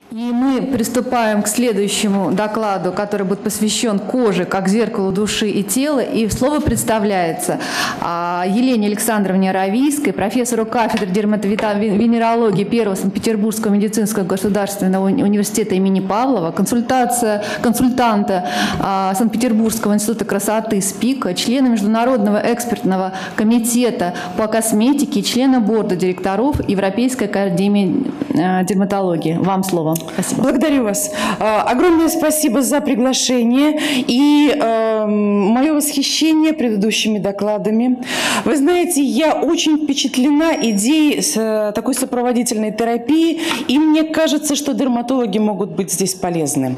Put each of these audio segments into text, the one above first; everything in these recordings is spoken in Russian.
И мы приступаем к следующему докладу, который будет посвящен коже как зеркалу души и тела. И слово представляется Елене Александровне Аравийской, профессору кафедры дерматовенерологии Первого Санкт-Петербургского медицинского государственного университета имени Павлова, консультанта Санкт-Петербургского института красоты СПИКа, члена Международного экспертного комитета по косметике, члена борда директоров Европейской академии дерматологии. Вам слово. Спасибо. Благодарю вас. Огромное спасибо за приглашение и мое восхищение предыдущими докладами. Вы знаете, я очень впечатлена идеей такой сопроводительной терапии, и мне кажется, что дерматологи могут быть здесь полезны.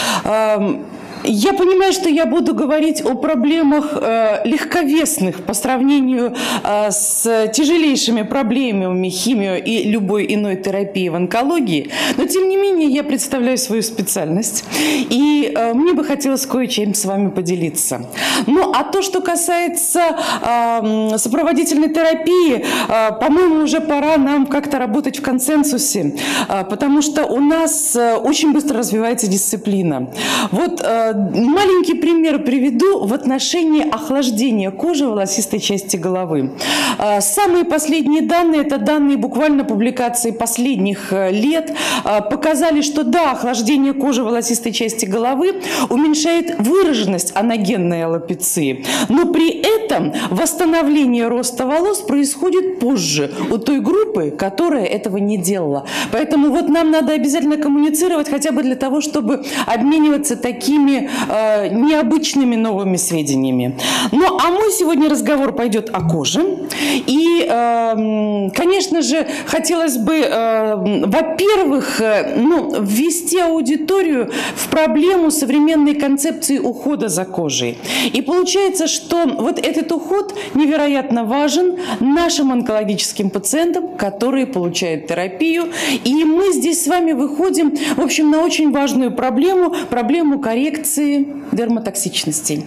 Я понимаю, что я буду говорить о проблемах легковесных по сравнению с тяжелейшими проблемами химио и любой иной терапии в онкологии, но тем не менее я представляю свою специальность, и мне бы хотелось кое-чем с вами поделиться. Ну, а то, что касается сопроводительной терапии, по-моему, уже пора нам как-то работать в консенсусе, потому что у нас очень быстро развивается дисциплина. Вот маленький пример приведу в отношении охлаждения кожи волосистой части головы. Самые последние данные, это данные буквально публикации последних лет, показали, что да, охлаждение кожи волосистой части головы уменьшает выраженность аногенной аллопеции, но при этом восстановление роста волос происходит позже у той группы, которая этого не делала. Поэтому вот нам надо обязательно коммуницировать хотя бы для того, чтобы обмениваться такими необычными новыми сведениями. Ну, а мой сегодня разговор пойдет о коже. И, конечно же, хотелось бы, во-первых, ввести аудиторию в проблему современной концепции ухода за кожей. И получается, что вот этот уход невероятно важен нашим онкологическим пациентам, которые получают терапию. И мы здесь с вами выходим, в общем, на очень важную проблему коррекции дермотоксичностей.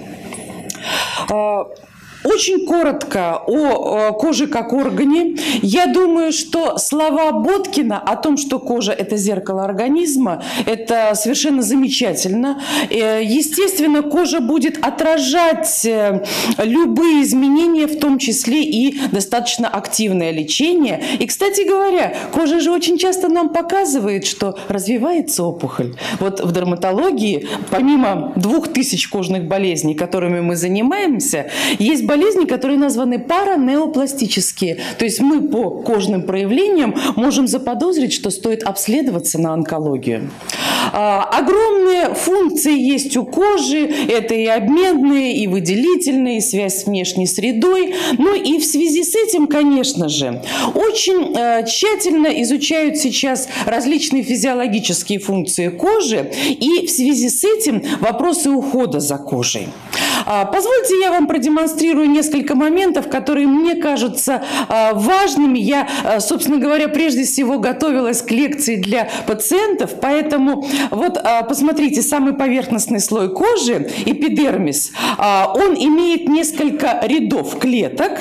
Очень коротко о коже как органе. Я думаю, что слова Боткина о том, что кожа – это зеркало организма, это совершенно замечательно. Естественно, кожа будет отражать любые изменения, в том числе и достаточно активное лечение. И, кстати говоря, кожа же очень часто нам показывает, что развивается опухоль. Вот в дерматологии, помимо 2000 кожных болезней, которыми мы занимаемся, есть болезни, которые названы паранеопластические. То есть мы по кожным проявлениям можем заподозрить, что стоит обследоваться на онкологию. Огромные функции есть у кожи. Это и обменные, и выделительные, и связь с внешней средой. Ну и в связи с этим, конечно же, очень тщательно изучают сейчас различные физиологические функции кожи. И в связи с этим вопросы ухода за кожей. Позвольте, я вам продемонстрирую несколько моментов, которые мне кажутся важными. Я, собственно говоря, прежде всего готовилась к лекции для пациентов, поэтому вот посмотрите, самый поверхностный слой кожи, эпидермис, он имеет несколько рядов клеток.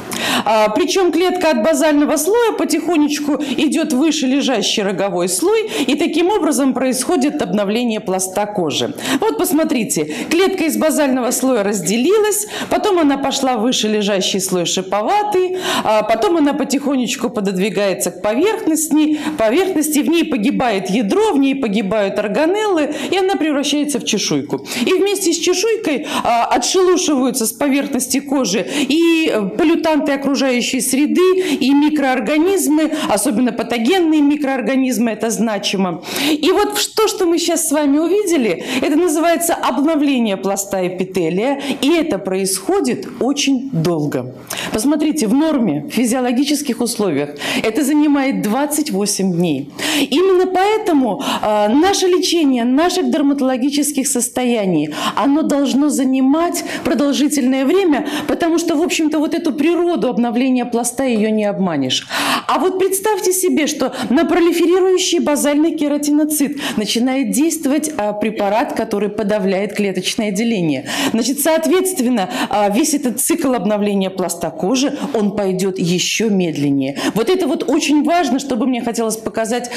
Причем клетка от базального слоя потихонечку идет выше лежащий роговой слой, и таким образом происходит обновление пласта кожи. Вот посмотрите, клетка из базального слоя разделилась, потом она пошла выше лежащий слой шиповатый, потом она потихонечку пододвигается к поверхности, в ней погибает ядро, в ней погибают органеллы, и она превращается в чешуйку. И вместе с чешуйкой отшелушиваются с поверхности кожи и полютанты окружающей среды, и микроорганизмы, особенно патогенные микроорганизмы, это значимо. И вот то, что мы сейчас с вами увидели, это называется обновление пласта эпителия, и это происходит очень долго. Посмотрите, в норме, в физиологических условиях это занимает 28 дней. Именно поэтому наше лечение наших дерматологических состояний, оно должно занимать продолжительное время, потому что, в общем-то, вот эту природу поводу обновления пласта ее не обманешь. А вот представьте себе, что на пролиферирующий базальный кератиноцит начинает действовать препарат, который подавляет клеточное деление. Значит, соответственно, весь этот цикл обновления пласта кожи, он пойдет еще медленнее. Вот это вот очень важно, чтобы мне хотелось показать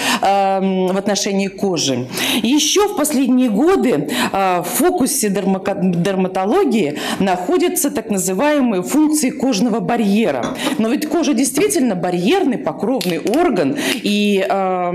в отношении кожи. Еще в последние годы в фокусе дерматологии находятся так называемые функции кожного барьера. Но ведь кожа действительно барьерный, покровный орган, и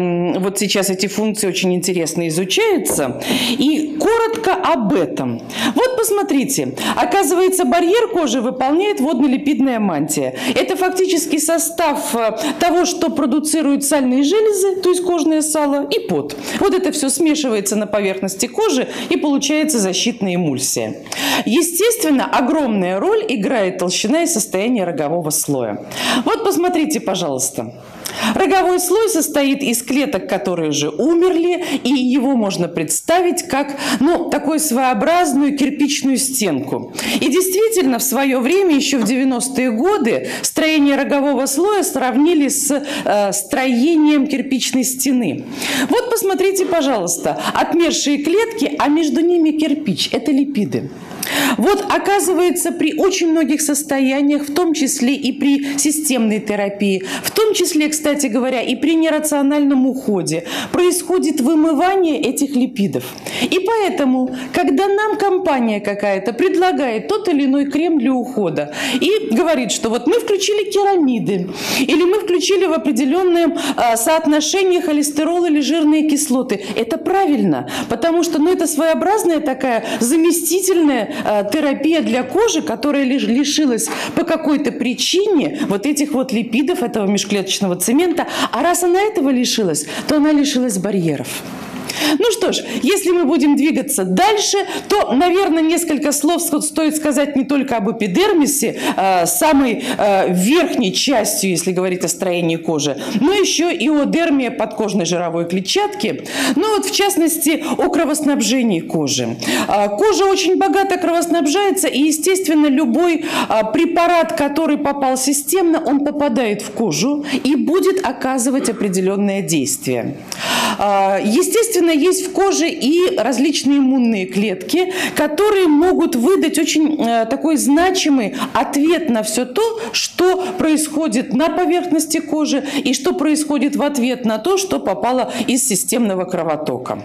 вот сейчас эти функции очень интересно изучаются. И коротко об этом. Вот посмотрите, оказывается, барьер кожи выполняет водно-липидная мантия. Это фактически состав того, что продуцируют сальные железы, то есть кожное сало, и пот. Вот это все смешивается на поверхности кожи, и получается защитная эмульсия. Естественно, огромная роль играет толщина и состояние рогового слоя. Вот посмотрите, пожалуйста. Роговой слой состоит из клеток, которые уже умерли, и его можно представить как, такую своеобразную кирпичную стенку. И действительно, в свое время, еще в 90-е годы, строение рогового слоя сравнили с строением кирпичной стены. Вот посмотрите, пожалуйста, отмершие клетки, а между ними кирпич – это липиды. Вот, оказывается, при очень многих состояниях, в том числе и при системной терапии, в том числе, кстати говоря, и при нерациональном уходе, происходит вымывание этих липидов. И поэтому, когда нам компания какая-то предлагает тот или иной крем для ухода и говорит, что вот мы включили керамиды, или мы включили в определенном соотношении холестерол или жирные кислоты, это правильно, потому что это своеобразная такая заместительная терапия для кожи, которая лишилась по какой-то причине вот этих вот липидов, этого межклеточного цемента. А раз она этого лишилась, то она лишилась барьеров. Ну что ж, если мы будем двигаться дальше, то, наверное, несколько слов стоит сказать не только об эпидермисе, самой верхней частью, если говорить о строении кожи, но еще и о дерме подкожной жировой клетчатки, вот в частности о кровоснабжении кожи. Кожа очень богато кровоснабжается, и, естественно, любой препарат, который попал системно, он попадает в кожу и будет оказывать определенное действие. Естественно, есть в коже и различные иммунные клетки, которые могут выдать очень такой значимый ответ на все то, что происходит на поверхности кожи и что происходит в ответ на то, что попало из системного кровотока.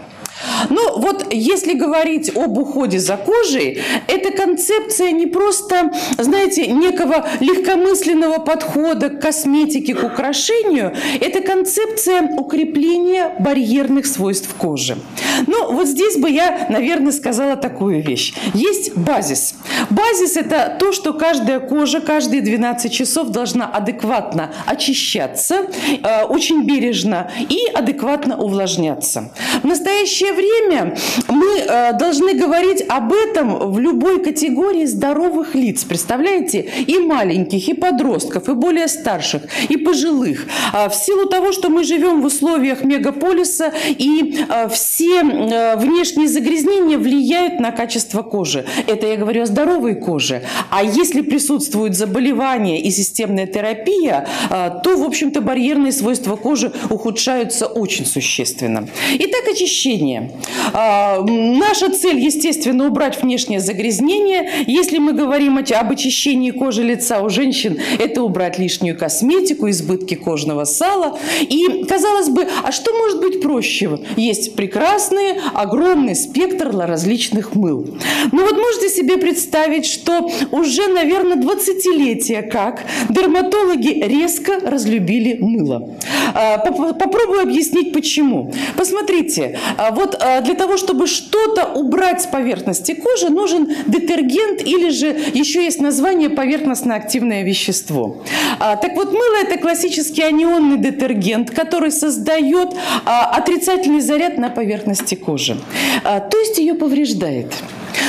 Если говорить об уходе за кожей, эта концепция не просто, знаете, некого легкомысленного подхода к косметике, к украшению, это концепция укрепления барьерных свойств кожи. Здесь бы я, наверное, сказала такую вещь. Есть базис. Базис – это то, что каждая кожа каждые 12 часов должна адекватно очищаться, очень бережно и адекватно увлажняться. В настоящее время мы должны говорить об этом в любой категории здоровых лиц. Представляете? И маленьких, и подростков, и более старших, и пожилых. В силу того, что мы живем в условиях мегаполиса, и все внешние загрязнения влияют на качество кожи. Это я говорю о здоровой коже. А если присутствуют заболевания и системная терапия, то, в общем-то, барьерные свойства кожи ухудшаются очень существенно. Итак, очищение. Наша цель, естественно, убрать внешнее загрязнение. Если мы говорим об очищении кожи лица у женщин, это убрать лишнюю косметику, избытки кожного сала. И, казалось бы, а что может быть проще? Есть прекрасный, огромный спектр различных мыл. Можете себе представить, что уже, наверное, 20-летия как дерматологи резко разлюбили мыло. Попробую объяснить, почему. Посмотрите, для того, чтобы что-то убрать с поверхности кожи, нужен детергент или же еще есть название поверхностно-активное вещество. Мыло – это классический анионный детергент, который создает отрицательный заряд на поверхности кожи, то есть ее повреждает.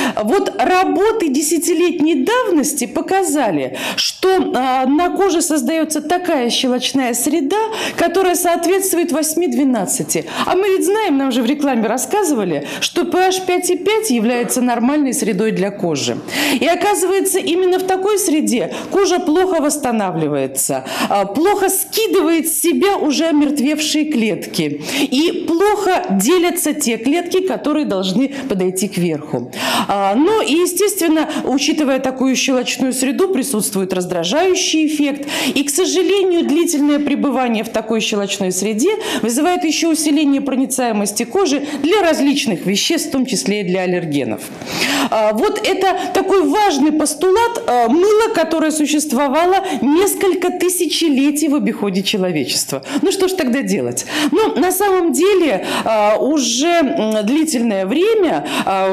Вот работы десятилетней давности показали, что на коже создается такая щелочная среда, которая соответствует 8-12. А мы ведь знаем, нам же в рекламе рассказывали, что pH 5,5 является нормальной средой для кожи. И оказывается, именно в такой среде кожа плохо восстанавливается, плохо скидывает с себя уже омертвевшие клетки и плохо делятся те клетки, которые должны подойти кверху. Ну и, естественно, учитывая такую щелочную среду, присутствует раздражающий эффект. И, к сожалению, длительное пребывание в такой щелочной среде вызывает еще усиление проницаемости кожи для различных веществ, в том числе и для аллергенов. Вот это такой важный постулат мыла, которое существовало несколько тысячелетий в обиходе человечества. Ну что ж тогда делать? Ну, на самом деле, уже длительное время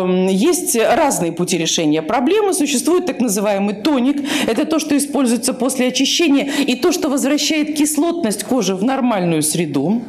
есть разные пути решения проблемы. Существует так называемый тоник. Это то, что используется после очищения и то, что возвращает кислотность кожи в нормальную среду.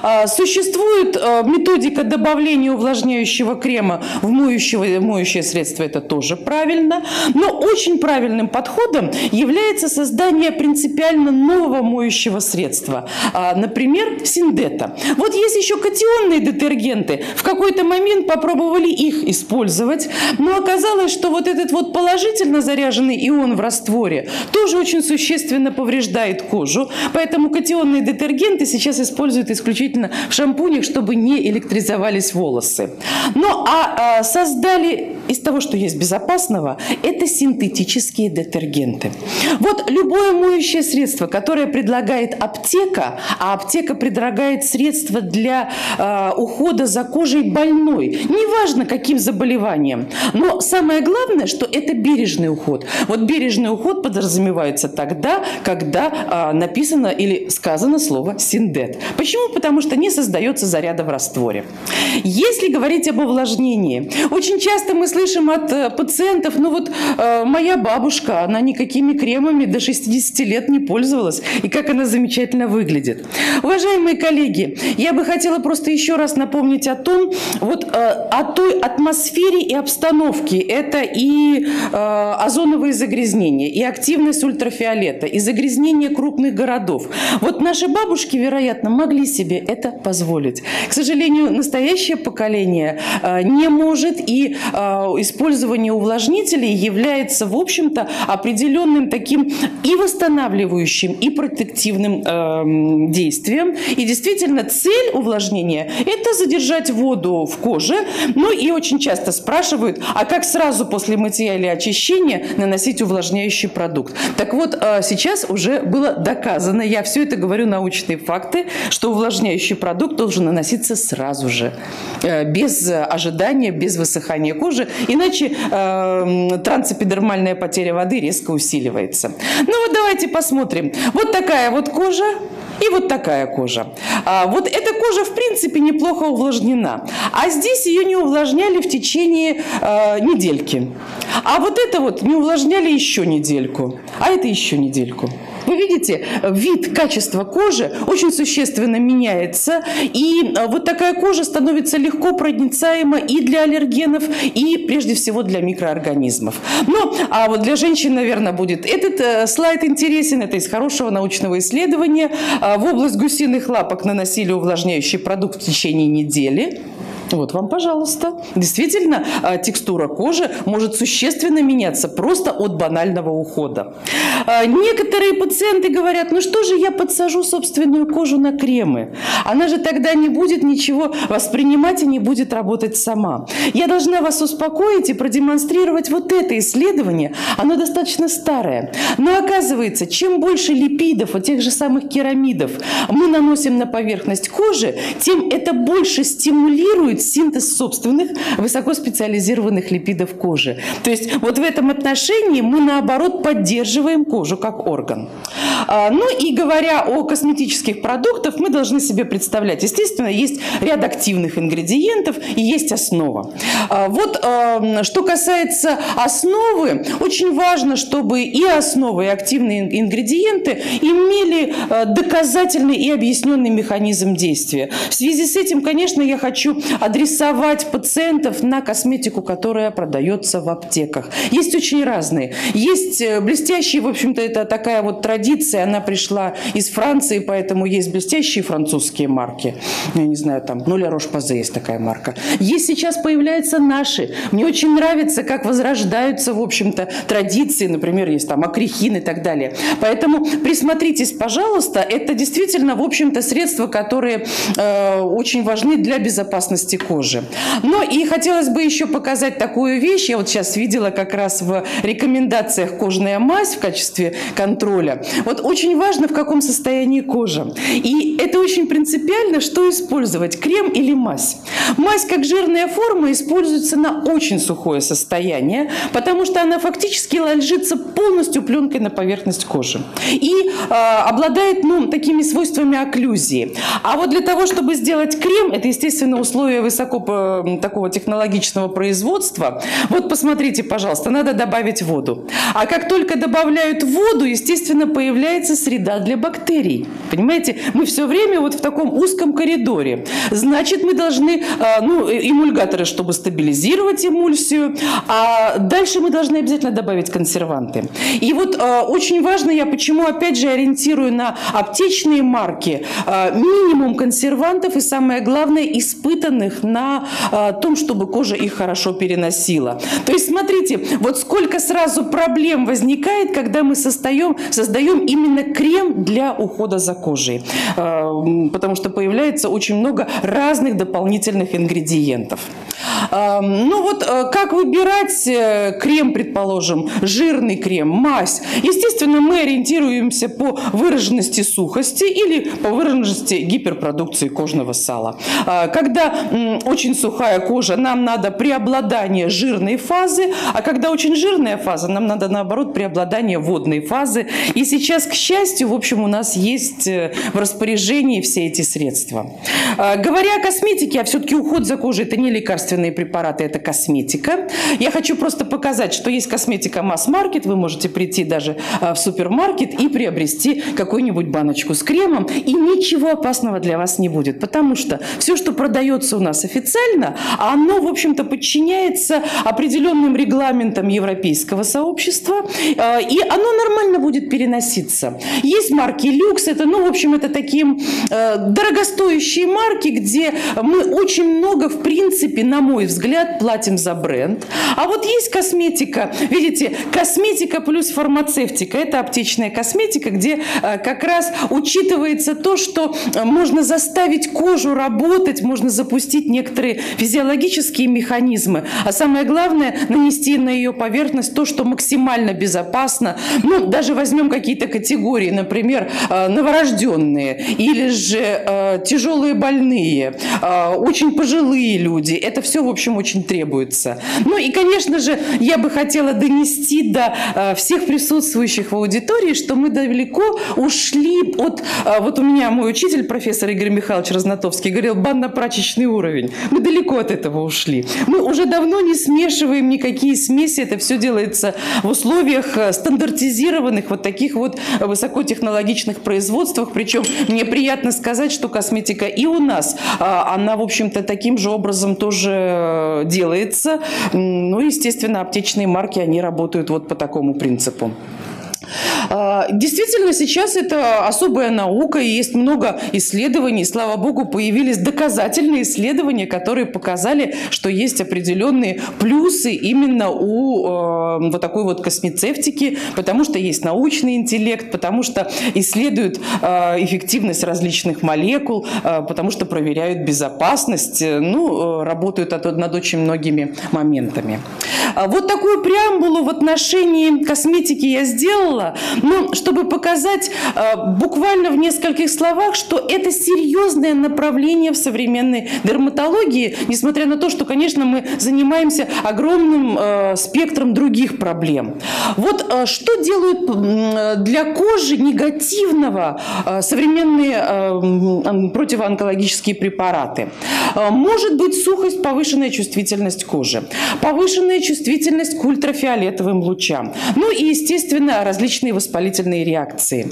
Существует методика добавления увлажняющего крема в моющее средство. Это тоже правильно. Но очень правильным подходом является создание принципиально нового моющего средства. Например, Синдета. Вот есть еще катионные детергенты. В какой-то момент попробовали их использовать, но оказалось, что вот этот вот положительно заряженный ион в растворе тоже очень существенно повреждает кожу. Поэтому катионные детергенты сейчас используют исключительно в шампунях, чтобы не электризовались волосы. Ну а создали из того, что есть безопасного, это синтетические детергенты. Вот любое моющее средство, которое предлагает аптека, а аптека предлагает средства для ухода за кожей больной, неважно каким заболеванием, но самое главное, что это бережный уход. Вот бережный уход подразумевается тогда, когда написано или сказано слово «синдет». Почему? Потому что не создается заряда в растворе. Если говорить об увлажнении, очень часто мы слышим от пациентов, ну вот моя бабушка, она никакими кремами до 60 лет не пользовалась, и как она замечательно выглядит. Уважаемые коллеги, я бы хотела просто еще раз напомнить о том, вот о той атмосфере и обстановке. Это и озоновые загрязнения, и активность ультрафиолета, и загрязнение крупных городов. Вот наши бабушки, вероятно, могли себе это позволить. К сожалению, настоящее поколение не может, и использование увлажнителей является, в общем-то, определенным таким и восстанавливающим, и протективным действием. И действительно, цель увлажнения – это задержать воду в коже. Ну и очень часто спрашивают, а как сразу после мытья или очищения наносить увлажняющий продукт? Так вот, сейчас уже было доказано, я все это говорю научные факты, что увлажняющий продукт должен наноситься сразу же, без ожидания, без высыхания кожи, иначе трансэпидермальная потеря воды резко усиливается. Ну вот давайте посмотрим. Вот такая вот кожа. И вот такая кожа. Вот эта кожа, в принципе, неплохо увлажнена. А здесь ее не увлажняли в течение недельки. А вот это вот не увлажняли еще недельку. А это еще недельку. Вы видите, вид, качество кожи очень существенно меняется. И вот такая кожа становится легко проницаема и для аллергенов, и прежде всего для микроорганизмов. Ну, а вот для женщин, наверное, будет этот слайд интересен. Это из хорошего научного исследования. В область гусиных лапок наносили увлажняющий продукт в течение недели. Вот вам, пожалуйста. Действительно, текстура кожи может существенно меняться просто от банального ухода. Некоторые пациенты говорят, ну что же я подсажу собственную кожу на кремы? Она же тогда не будет ничего воспринимать и не будет работать сама. Я должна вас успокоить и продемонстрировать вот это исследование. Оно достаточно старое. Но оказывается, чем больше липидов, вот тех же самых керамидов, мы наносим на поверхность кожи, тем это больше стимулирует синтез собственных высокоспециализированных липидов кожи. То есть вот в этом отношении мы, наоборот, поддерживаем кожу как орган. Ну и говоря о косметических продуктах, мы должны себе представлять, естественно, есть ряд активных ингредиентов и есть основа. Вот что касается основы, очень важно, чтобы и основа, и активные ингредиенты имели доказательный и объясненный механизм действия. В связи с этим, конечно, я хочу адресовать пациентов на косметику, которая продается в аптеках. Есть очень разные. Есть блестящие, в общем-то, это такая вот традиция, она пришла из Франции, поэтому есть блестящие французские марки. Я не знаю, там, ну, Ля Рош-Посay есть такая марка. Есть сейчас появляются наши. Мне очень нравится, как возрождаются, в общем-то, традиции, например, есть там акрихин и так далее. Поэтому присмотритесь, пожалуйста, это действительно, в общем-то, средства, которые очень важны для безопасности кожи. Но и хотелось бы еще показать такую вещь. Я вот сейчас видела как раз в рекомендациях кожная мазь в качестве контроля. Вот очень важно, в каком состоянии кожа. И это очень принципиально, что использовать, крем или мазь. Мазь как жирная форма используется на очень сухое состояние, потому что она фактически ложится полностью пленкой на поверхность кожи и обладает, ну, такими свойствами окклюзии. А вот для того, чтобы сделать крем, это, естественно, условия высоко такого технологичного производства. Вот посмотрите, пожалуйста, надо добавить воду. А как только добавляют воду, естественно, появляется среда для бактерий. Понимаете, мы все время вот в таком узком коридоре. Значит, мы должны, ну, эмульгаторы, чтобы стабилизировать эмульсию, а дальше мы должны обязательно добавить консерванты. И вот очень важно, я почему опять же ориентирую на аптечные марки, минимум консервантов и, самое главное, испытанных на том, чтобы кожа их хорошо переносила. То есть, смотрите, вот сколько сразу проблем возникает, когда мы создаем именно крем для ухода за кожей. Потому что появляется очень много разных дополнительных ингредиентов. Ну вот, как выбирать крем, предположим, жирный крем, мазь? Естественно, мы ориентируемся по выраженности сухости или по выраженности гиперпродукции кожного сала. Когда очень сухая кожа, нам надо преобладание жирной фазы, а когда очень жирная фаза, нам надо, наоборот, преобладание водной фазы. И сейчас, к счастью, в общем, у нас есть в распоряжении все эти средства. Говоря о косметике, а все-таки уход за кожей – это не лекарственные препараты, это косметика. Я хочу просто показать, что есть косметика масс-маркет. Вы можете прийти даже в супермаркет и приобрести какую-нибудь баночку с кремом, и ничего опасного для вас не будет, потому что все, что продается у нас официально, оно, в общем-то, подчиняется определенным регламентам европейского сообщества, и оно нормально будет переноситься. Есть марки люкс, это, ну, в общем, это такие дорогостоящие марки, где мы очень много, в принципе, на мой взгляд, платим за бренд. А вот есть косметика, видите, косметика плюс фармацевтика. Это аптечная косметика, где как раз учитывается то, что можно заставить кожу работать, можно запустить некоторые физиологические механизмы. А самое главное, нанести на ее поверхность то, что максимально безопасно. Ну, даже возьмем какие-то категории, например, новорожденные или же тяжелые больные, очень пожилые люди. Это все, в общем, очень требуется. Ну и, конечно же, я бы хотела донести до всех присутствующих в аудитории, что мы далеко ушли от... Вот у меня мой учитель, профессор Игорь Михайлович Разнотовский, говорил, банно-прачечный уровень. Мы далеко от этого ушли. Мы уже давно не смешиваем никакие смеси. Это все делается в условиях стандартизированных вот таких вот высокотехнологичных производствах. Причем мне приятно сказать, что косметика и у нас, она, в общем-то, таким же образом тоже делается. Ну, естественно, аптечные марки, они работают вот по такому принципу. Действительно, сейчас это особая наука, и есть много исследований. Слава богу, появились доказательные исследования, которые показали, что есть определенные плюсы именно у вот такой вот космецевтики, потому что есть научный интеллект, потому что исследуют эффективность различных молекул, потому что проверяют безопасность, ну, работают над очень многими моментами. Вот такую преамбулу в отношении косметики я сделала. Но чтобы показать буквально в нескольких словах, что это серьезное направление в современной дерматологии, несмотря на то, что, конечно, мы занимаемся огромным спектром других проблем. Вот что делают для кожи негативного современные противоонкологические препараты? Может быть сухость, повышенная чувствительность кожи, повышенная чувствительность к ультрафиолетовым лучам, ну и, естественно, различные воспалительные реакции.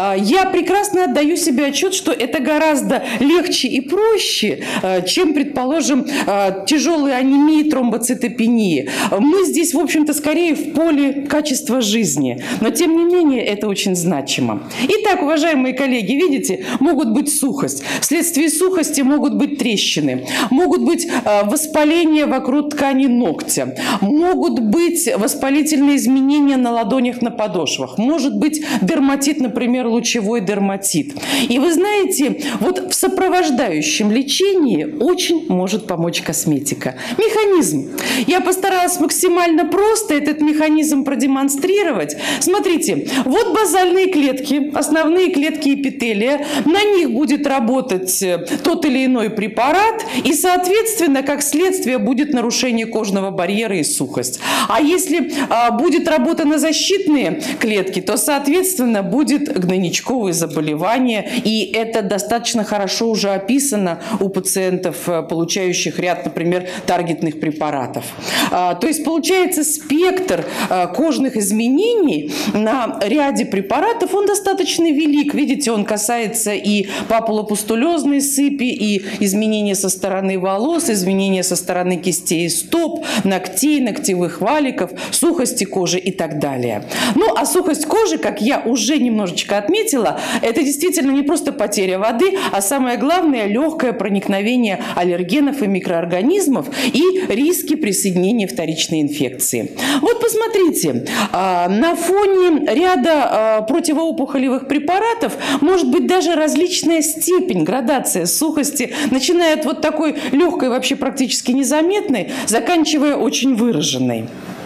Я прекрасно отдаю себе отчет, что это гораздо легче и проще, чем, предположим, тяжелые анемии, тромбоцитопении. Мы здесь, в общем-то, скорее в поле качества жизни, но, тем не менее, это очень значимо. Итак, уважаемые коллеги, видите, могут быть сухость. Вследствие сухости могут быть трещины, могут быть воспаления вокруг ткани ногтя, могут быть воспалительные изменения на ладонях, на подошвах, может быть дерматит, например, лучевой дерматит. И вы знаете, вот в сопровождающем лечении очень может помочь косметика. Механизм. Я постаралась максимально просто этот механизм продемонстрировать. Смотрите, вот базальные клетки, основные клетки эпителия, на них будет работать тот или иной препарат, и, соответственно, как следствие, будет нарушение кожного барьера и сухость. А если будет работа на защитные клетки, то, соответственно, будет гнойничковые заболевания, и это достаточно хорошо уже описано у пациентов, получающих ряд, например, таргетных препаратов. То есть, получается, спектр кожных изменений на ряде препаратов, он достаточно велик. Видите, он касается и папулопустулезной сыпи, и изменения со стороны волос, изменения со стороны кистей и стоп, ногтей, ногтевых валиков, сухости кожи и так далее. Ну, а сухость кожи, как я уже немножечко отметила, это действительно не просто потеря воды, а самое главное – легкое проникновение аллергенов и микроорганизмов и риски присоединения вторичной инфекции. Вот посмотрите, на фоне ряда противоопухолевых препаратов может быть даже различная степень, градация сухости, начиная от вот такой легкой, вообще практически незаметной, заканчивая очень выраженной.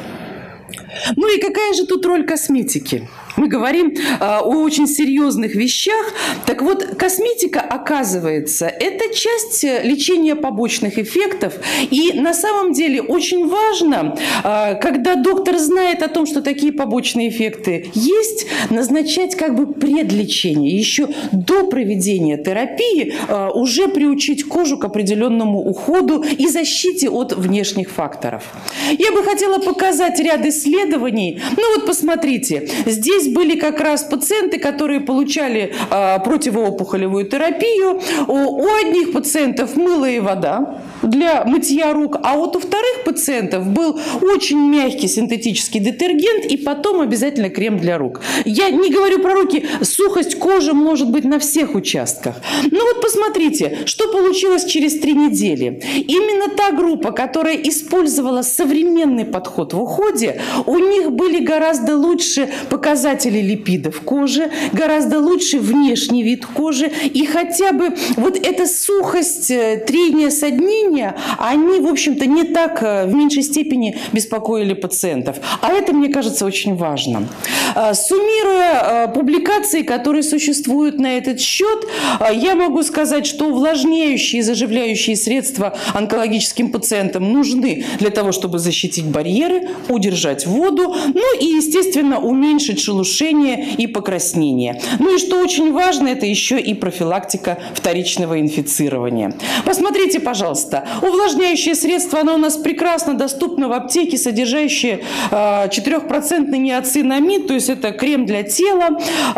Ну и какая же тут роль косметики? Мы говорим о очень серьезных вещах. Так вот, косметика, оказывается, это часть лечения побочных эффектов. И на самом деле очень важно, когда доктор знает о том, что такие побочные эффекты есть, назначать как бы предлечение. Еще до проведения терапии уже приучить кожу к определенному уходу и защите от внешних факторов. Я бы хотела показать ряд исследований. Ну вот посмотрите, здесь были как раз пациенты, которые получали противоопухолевую терапию. У одних пациентов мыло и вода для мытья рук, а вот у вторых пациентов был очень мягкий синтетический детергент и потом обязательно крем для рук. Я не говорю про руки, сухость кожи может быть на всех участках. Ну вот посмотрите, что получилось через 3 недели. Именно та группа, которая использовала современный подход в уходе, у них были гораздо лучше показатели липидов кожи, гораздо лучше внешний вид кожи, и хотя бы вот эта сухость, трение, соднение, они, в общем-то, не так в меньшей степени беспокоили пациентов. А это, мне кажется, очень важно. Суммируя публикации, которые существуют на этот счет, я могу сказать, что увлажняющие и заживляющие средства онкологическим пациентам нужны для того, чтобы защитить барьеры, удержать воду, ну и, естественно, уменьшить шелушение и покраснение. Ну и что очень важно, это еще и профилактика вторичного инфицирования. Посмотрите, пожалуйста, увлажняющее средство, оно у нас прекрасно доступно в аптеке, содержащее 4% ниацинамид, то есть это крем для тела.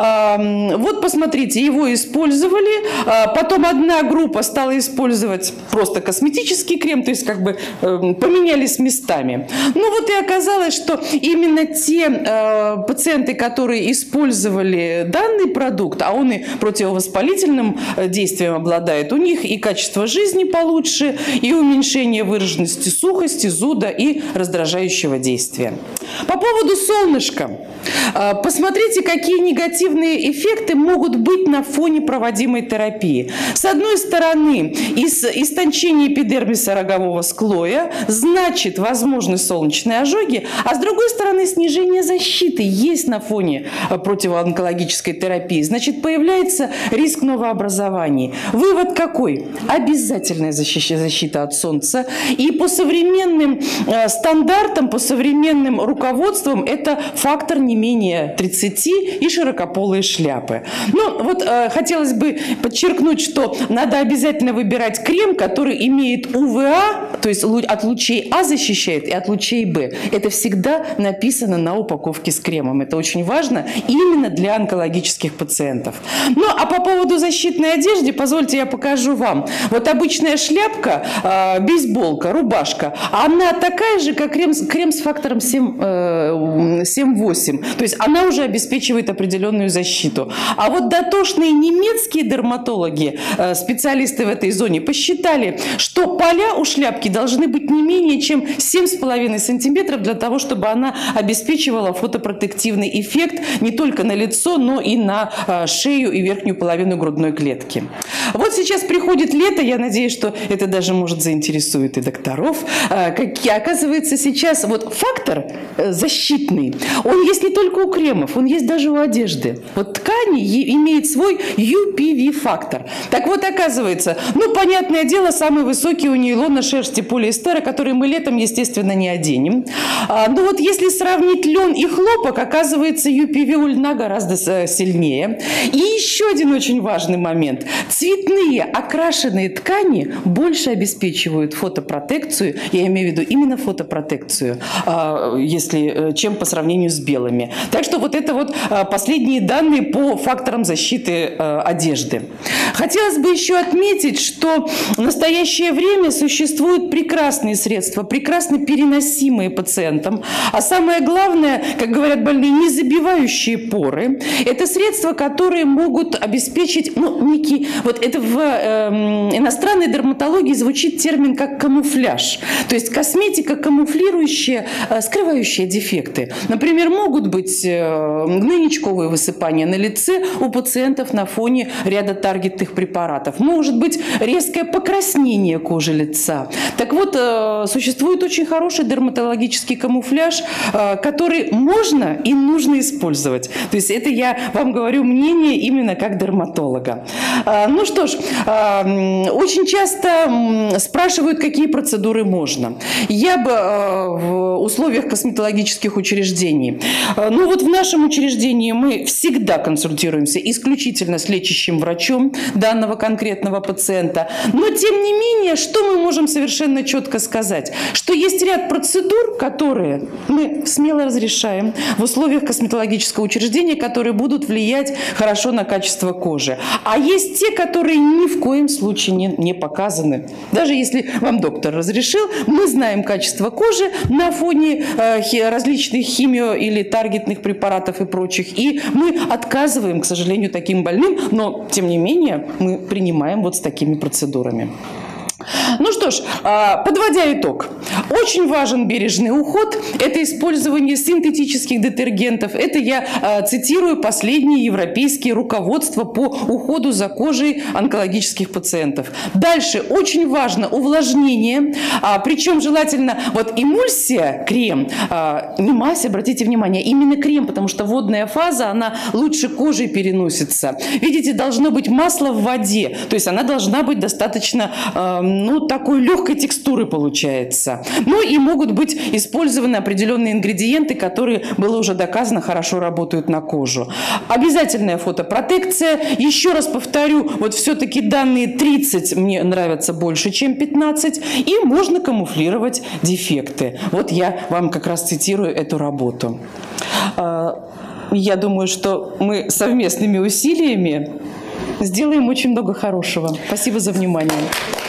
Вот посмотрите, его использовали, потом одна группа стала использовать просто косметический крем, то есть как бы поменялись местами. Ну вот и оказалось, что именно те пациенты, которые использовали данный продукт, а он и противовоспалительным действием обладает, у них и качество жизни получше, и уменьшение выраженности сухости, зуда и раздражающего действия. По поводу солнышка. Посмотрите, какие негативные эффекты могут быть на фоне проводимой терапии. С одной стороны, истончение эпидермиса рогового склоя значит возможны солнечные ожоги, а с другой стороны, снижение защиты есть на фоне фоне противоонкологической терапии, значит, появляется риск новообразований. Вывод какой? Обязательная защита от солнца. И по современным стандартам, по современным руководствам это фактор не менее 30 и широкополые шляпы. Но вот хотелось бы подчеркнуть, что надо обязательно выбирать крем, который имеет УВА, то есть от лучей А защищает и от лучей Б. Это всегда написано на упаковке с кремом. Это очень важно именно для онкологических пациентов. Ну, а по поводу защитной одежды, позвольте я покажу вам. Вот обычная шляпка, бейсболка, рубашка, она такая же, как крем с фактором 7-8. То есть она уже обеспечивает определенную защиту. А вот дотошные немецкие дерматологи, специалисты в этой зоне, посчитали, что поля у шляпки должны быть не менее чем 7,5 сантиметров для того, чтобы она обеспечивала фотопротективный эффект не только на лицо, но и на шею и верхнюю половину грудной клетки. Вот сейчас приходит лето, я надеюсь, что это даже, может, заинтересует и докторов. Оказывается, сейчас вот фактор защитный, он есть не только у кремов, он есть даже у одежды. Вот ткани имеет свой UPV-фактор. Так вот, оказывается, ну, понятное дело, самый высокий у нейлона, шерсти, полиэстера, который мы летом, естественно, не оденем. Но вот если сравнить лен и хлопок, оказывается, UPV у льна гораздо сильнее. И еще один очень важный момент. Цветные окрашенные ткани больше обеспечивают фотопротекцию, я имею в виду именно фотопротекцию, чем по сравнению с белыми. Так что вот это вот последние данные по факторам защиты одежды. Хотелось бы еще отметить, что в настоящее время существуют прекрасные средства, прекрасно переносимые пациентам, а самое главное, как говорят больные, не забивающие поры. Это средства, которые могут обеспечить, ну, некий, вот это в иностранной дерматологии звучит термин как камуфляж, то есть косметика камуфлирующая, скрывающая дефекты. Например, могут быть гнойничковые высыпания на лице у пациентов на фоне ряда таргетных препаратов. Может быть резкое покраснение кожи лица. Так вот, существует очень хороший дерматологический камуфляж, который можно и нужно использовать. То есть это я вам говорю мнение именно как дерматолога. Ну что ж, очень часто спрашивают, какие процедуры можно. Я бы в условиях косметологических учреждений, ну вот в нашем учреждении мы всегда консультируемся исключительно с лечащим врачом данного конкретного пациента. Но тем не менее, что мы можем совершенно четко сказать? Что есть ряд процедур, которые мы смело разрешаем в условиях косметологического учреждения, которые будут влиять хорошо на качество кожи. А есть те, которые ни в коем случае не показаны. Даже если вам доктор разрешил, мы знаем качество кожи на фоне различных химио- или таргетных препаратов и прочих. И мы отказываем, к сожалению, таким больным, но тем не менее мы принимаем вот с такими процедурами. Ну что ж, подводя итог, очень важен бережный уход, это использование синтетических детергентов, это я цитирую последние европейские руководства по уходу за кожей онкологических пациентов. Дальше очень важно увлажнение, причем желательно вот эмульсия, крем, не мазь, обратите внимание, именно крем, потому что водная фаза, она лучше кожей переносится. Видите, должно быть масло в воде, то есть она должна быть достаточно, ну, такой легкой текстуры получается. Ну и могут быть использованы определенные ингредиенты, которые, было уже доказано, хорошо работают на кожу. Обязательная фотопротекция. Еще раз повторю, вот все-таки данные 30 мне нравятся больше, чем 15. И можно камуфлировать дефекты. Вот я вам как раз цитирую эту работу. Я думаю, что мы совместными усилиями сделаем очень много хорошего. Спасибо за внимание.